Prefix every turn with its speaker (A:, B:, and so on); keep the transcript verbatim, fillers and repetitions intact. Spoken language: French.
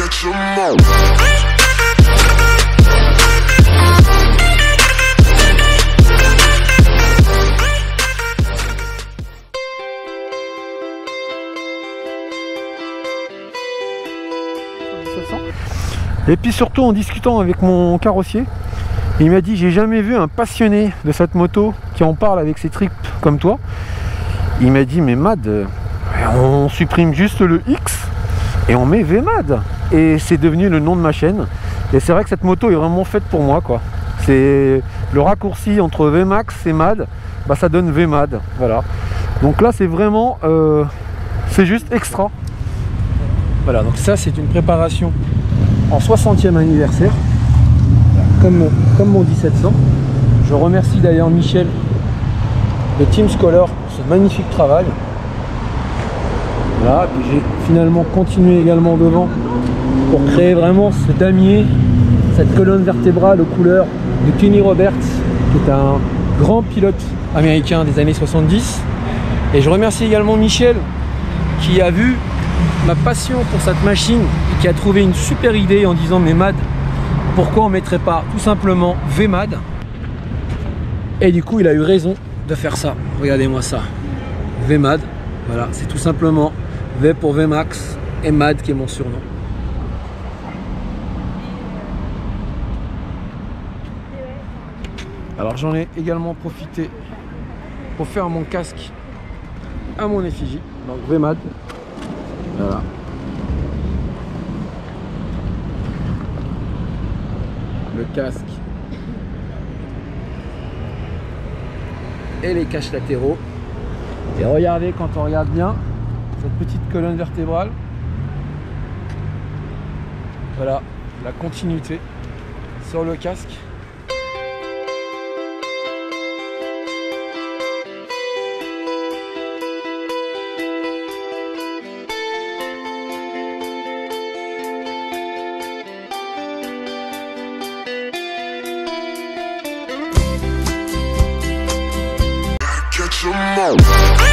A: catch 'em all.
B: Et puis surtout en discutant avec mon carrossier, il m'a dit j'ai jamais vu un passionné de cette moto qui en parle avec ses tripes comme toi. Il m'a dit mais Mad, on supprime juste le X et on met V-Mad. Et c'est devenu le nom de ma chaîne. Et c'est vrai que cette moto est vraiment faite pour moi, quoi. C'est le raccourci entre V-Max et Mad, bah ça donne V-Mad. Voilà. Donc là c'est vraiment euh, c'est juste extra. Voilà, donc ça c'est une préparation en soixantième anniversaire, comme, comme mon dix-sept cents. Je remercie d'ailleurs Michel de Team Scholar pour ce magnifique travail. Voilà, puis j'ai finalement continué également devant pour créer vraiment ce damier, cette colonne vertébrale aux couleurs de Kenny Roberts, qui est un grand pilote américain des années soixante-dix. Et je remercie également Michel qui a vu ma passion pour cette machine et qui a trouvé une super idée en disant mais Mad, pourquoi on mettrait pas tout simplement V-Mad? Et du coup il a eu raison de faire ça. Regardez-moi ça, V-Mad. Voilà, c'est tout simplement V pour V-Max et Mad qui est mon surnom. Alors j'en ai également profité pour faire mon casque à mon effigie, donc V-Mad. Voilà. Le casque et les caches latéraux. Et regardez, quand on regarde bien cette petite colonne vertébrale, voilà la continuité sur le casque.
A: Catch 'em all.